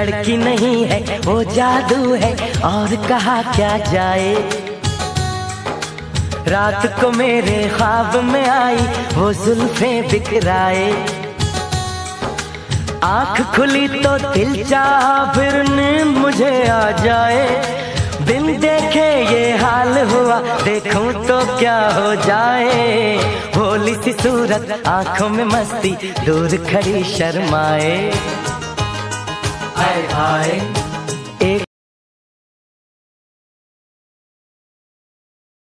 लड़की नहीं है वो जादू है और कहा क्या जाए। रात को मेरे ख्वाब में आई वो जुल्फें बिखराए। आँख खुली तो दिल चाहा फिर नींद मुझे आ जाए। बिन देखे ये हाल हुआ देखूं तो क्या हो जाए। भोली सी सूरत आंखों में मस्ती दूर खड़ी शर्माए। हाय हाय